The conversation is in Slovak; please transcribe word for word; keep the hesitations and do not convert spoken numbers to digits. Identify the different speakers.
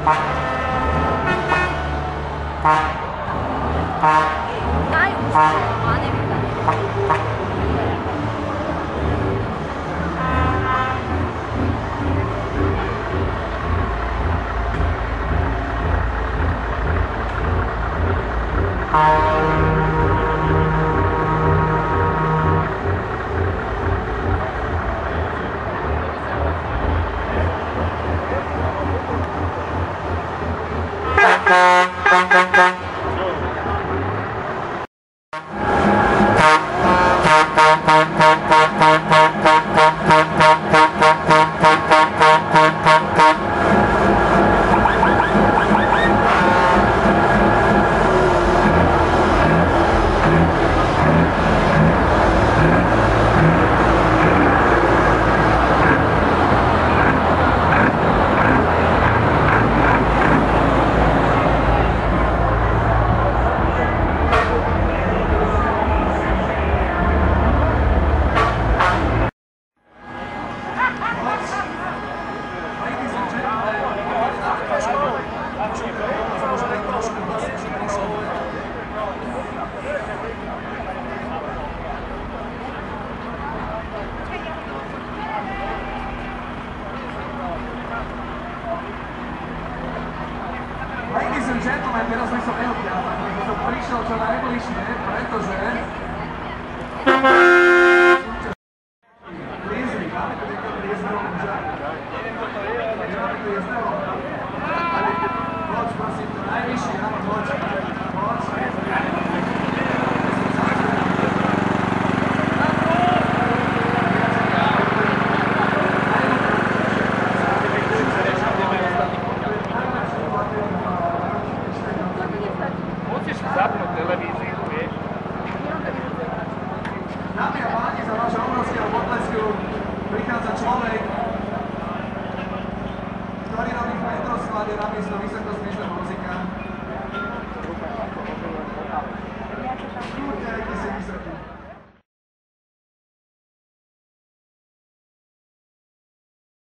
Speaker 1: Ladies and gentlemen, teraz by som nehopial, pretože som prišiel čo najbližšie, pretože... Lízry, máme tu niekto lízneho muža? Neviem, kto to je, ale nemáme tu lízneho. Poď, prosím, to najvyššie, áno, poď. Poď.
Speaker 2: Zapnúť televíziu, vieš?
Speaker 1: Dámy a páni, za vášho obrovského potlesku prichádza človek, ktorý robí v metrosklade namiesto vysokosti